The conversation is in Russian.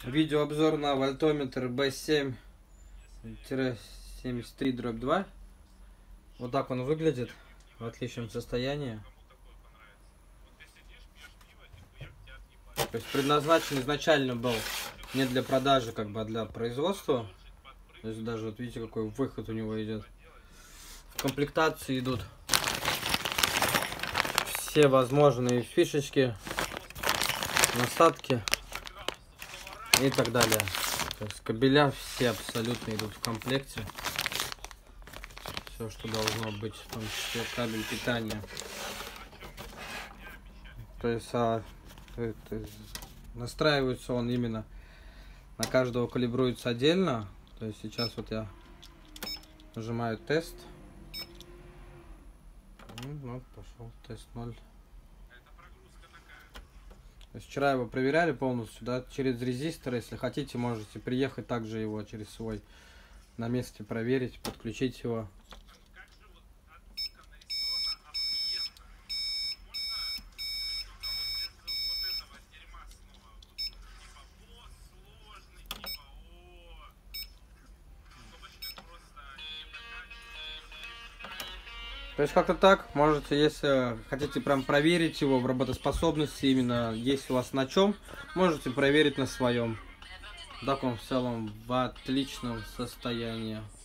Видеообзор на вольтометр B7-73/2. Вот так он выглядит в отличном состоянии. То есть предназначен изначально был не для продажи, как бы, а для производства. То есть даже вот видите, какой выход у него идет. В комплектации идут все возможные фишечки, насадки и так далее. То есть кабеля все абсолютно идут в комплекте. Все, что должно быть, в том числе кабель питания. То есть, настраивается он именно на каждого, калибруется отдельно. То есть сейчас вот я нажимаю тест. Вот пошел тест 0. То есть вчера его проверяли полностью, да, через резистор. Если хотите, можете приехать также его через свой на месте проверить, подключить его. То есть как-то так, можете, если хотите прям проверить его в работоспособности, именно есть у вас на чем, можете проверить на своем. Так он в целом в отличном состоянии.